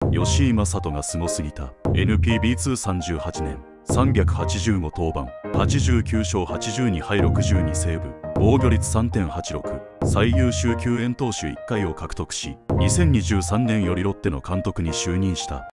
吉井正人がすごすぎた。 NPB238 年385登板、89勝82敗62セーブ、防御率 3.86、最優秀救援投手1回を獲得し、2023年よりロッテの監督に就任した。